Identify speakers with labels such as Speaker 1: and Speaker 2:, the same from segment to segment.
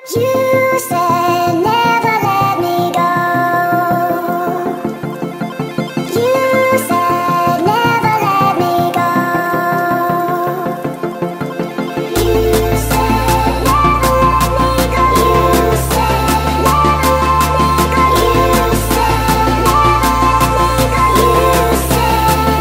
Speaker 1: You said never let me go. You said never let me go. You said never let me go. You said never let me go. You said never let me go. You said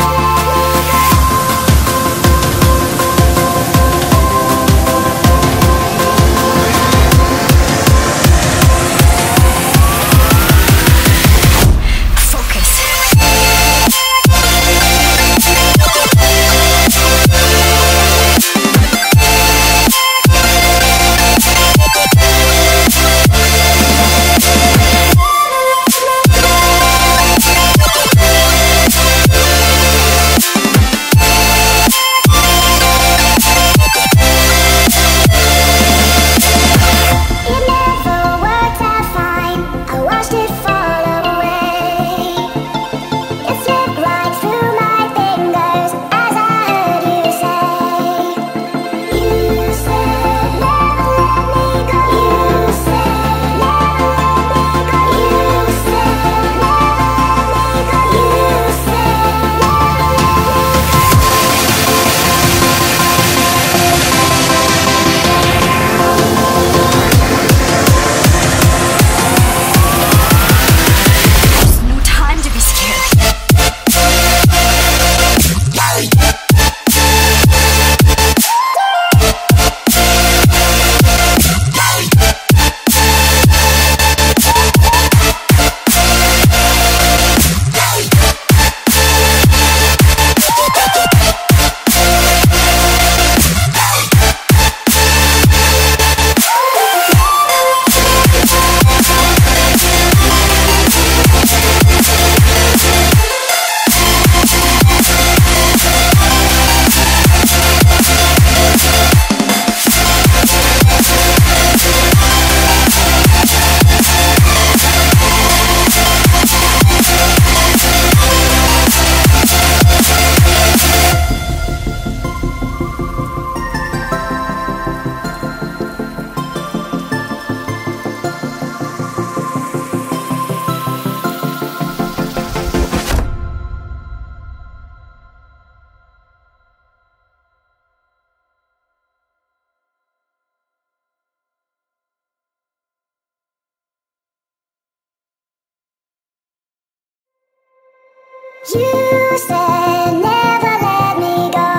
Speaker 1: you said never let me go.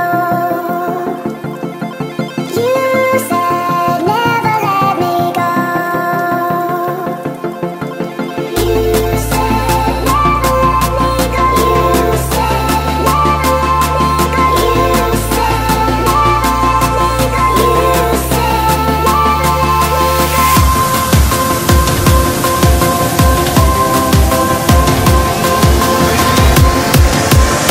Speaker 1: You said never let me go. You said never let me go. You said never let me go. You said never let me go. You said never let me go.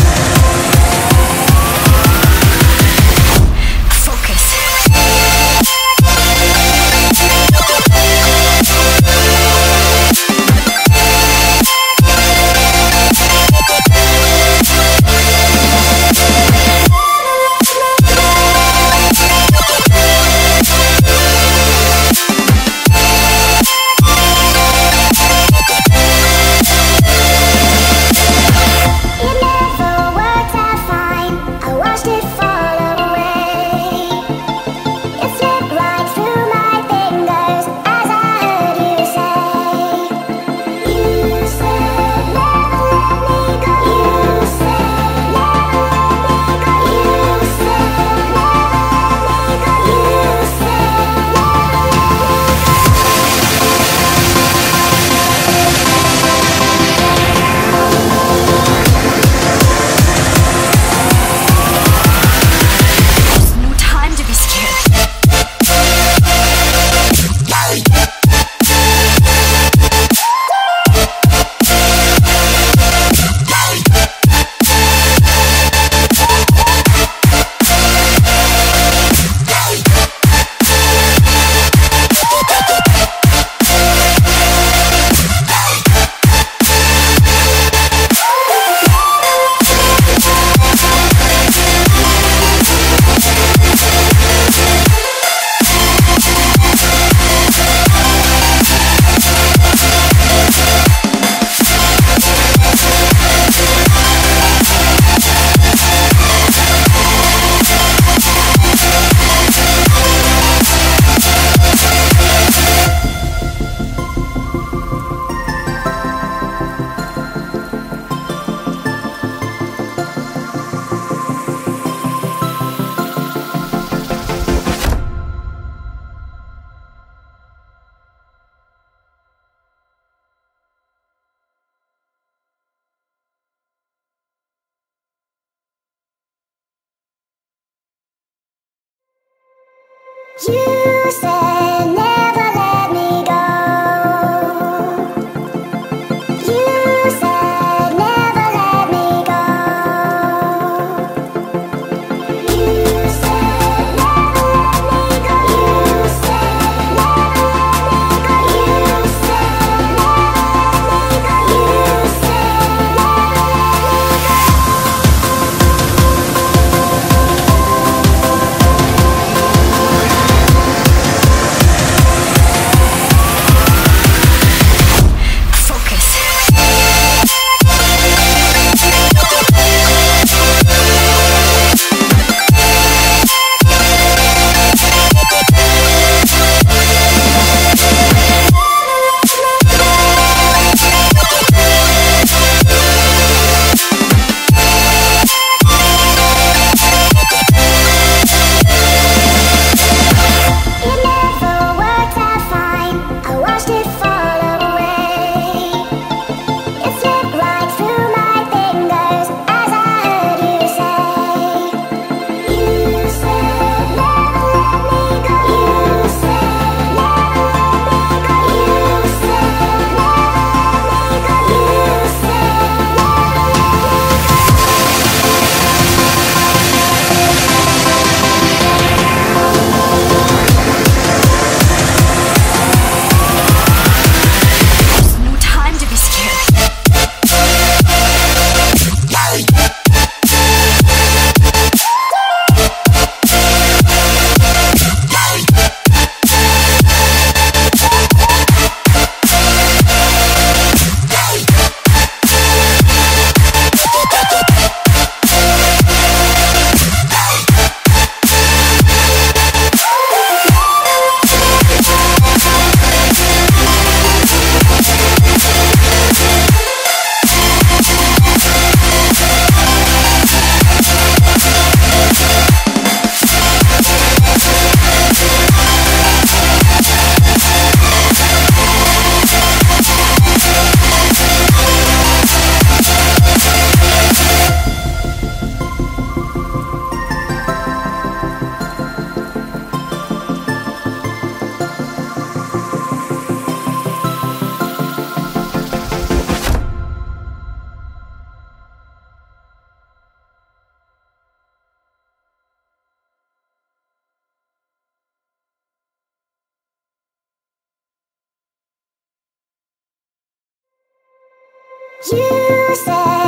Speaker 1: You said never let me go. You said never let me go. You said never let me go. You said never let me go. You said never let me go. You said never You said